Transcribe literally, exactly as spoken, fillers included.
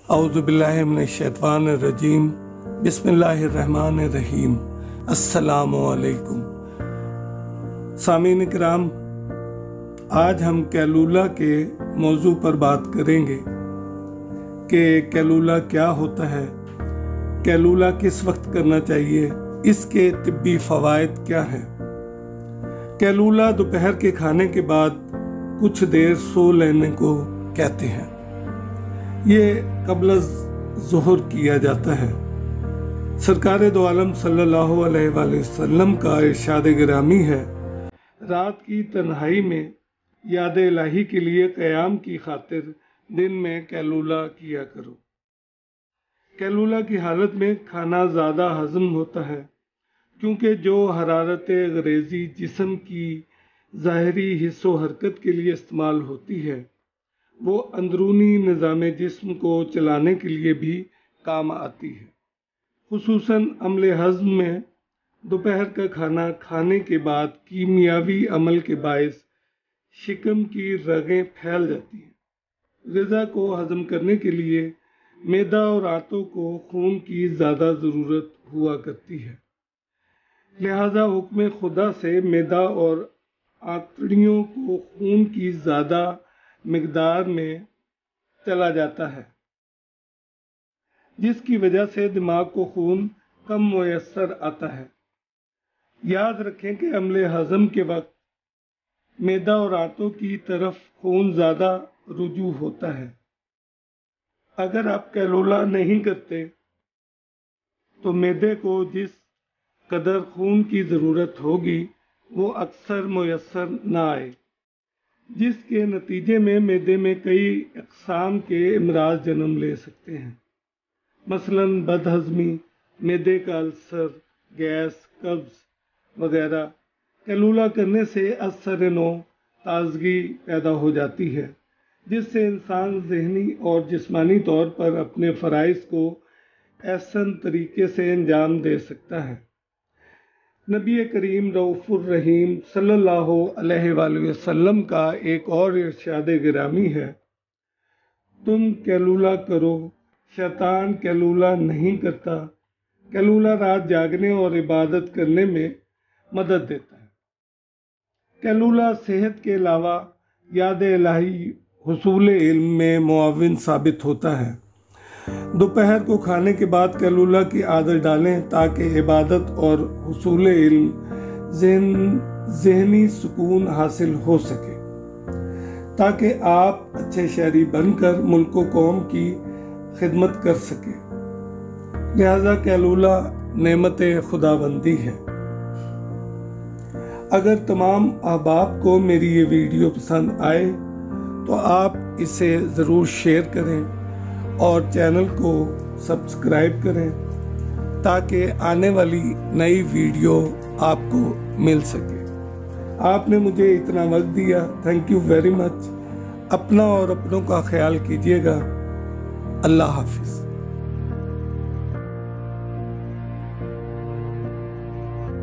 اعوذ باللہ من الشیطان الرجیم بسم اللہ الرحمن الرحیم السلام علیکم سامعین کرام، آج ہم کیلولا کے موضوع پر بات کریں گے کہ کیلولا کیا ہوتا ہے، کیلولا کس وقت کرنا چاہیے، اس کے طبی فوائد کیا ہیں۔ کیلولا دوپہر کے کھانے کے بعد کچھ دیر سو لینے کو کہتے ہیں۔ یہ قبل از ظہر کیا جاتا ہے۔ سرکار دو عالم صلی اللہ علیہ وآلہ وسلم کا ارشاد گرامی ہے، رات کی تنہائی میں یاد الہی کے لیے قیام کی خاطر دن میں کیلولا کیا کرو۔ کیلولا کی حالت میں کھانا زیادہ ہضم ہوتا ہے، کیونکہ جو حرارت غریزی جسم کی ظاہری حس و حرکت کے لیے استعمال ہوتی ہے، وہ اندرونی نظام جسم کو چلانے کے لیے بھی کام آتی ہے۔ خصوصاً عمل ہضم میں دوپہر کا کھانا کھانے کے بعد کیمیاوی عمل کے باعث شکم کی رگیں پھیل جاتی ہیں۔ غذا کو ہضم کرنے کے لیے معدہ اور آنتوں کو خون کی زیادہ ضرورت ہوا کرتی ہے، لہذا حکم خدا سے معدہ اور آنتڑیوں کو خون کی زیادہ مقدار میں چلا جاتا ہے، جس کی وجہ سے دماغ کو خون کم میسر آتا ہے۔ یاد رکھیں کہ عمل ہضم کے وقت معدہ اور آنتوں کی طرف خون زیادہ رجوع ہوتا ہے۔ اگر آپ کیلولا نہیں کرتے تو معدے کو جس قدر خون کی ضرورت ہوگی وہ اکثر میسر نہ آئے، جس کے نتیجے میں معدے میں کئی اقسام کے امراض جنم لے سکتے ہیں، مثلاً بد ہضمی، معدے کا السر، گیس، قبض وغیرہ۔ کیلولا کرنے سے اثر نو تازگی پیدا ہو جاتی ہے، جس سے انسان ذہنی اور جسمانی طور پر اپنے فرائض کو احسن طریقے سے انجام دے سکتا ہے۔ نبی کریم رؤوف الرحیم صلی اللہ علیہ وآلہ وسلم کا ایک اور ارشاد گرامی ہے، تم کیلولا کرو، شیطان کیلولا نہیں کرتا۔ کیلولا رات جاگنے اور عبادت کرنے میں مدد دیتا ہے۔ کیلولا صحت کے علاوہ یاد الہی حصول علم میں معاون ثابت ہوتا ہے۔ دوپہر کو کھانے کے بعد کیلولا کی عادت ڈالیں تاکہ عبادت اور حصول علم ذہن ذہنی سکون حاصل ہو سکے، تاکہ آپ اچھے شہری بن کر ملک و قوم کی خدمت کر سکیں۔ لہذا کیلولا نعمت خداوندی ہے۔ اگر تمام احباب کو میری یہ ویڈیو پسند آئے تو آپ اسے ضرور شیئر کریں اور چینل کو سبسکرائب کریں تاکہ آنے والی نئی ویڈیو آپ کو مل سکے۔ آپ نے مجھے اتنا وقت دیا، تھینک یو ویری مچ۔ اپنا اور اپنوں کا خیال کیجیے گا۔ اللہ حافظ۔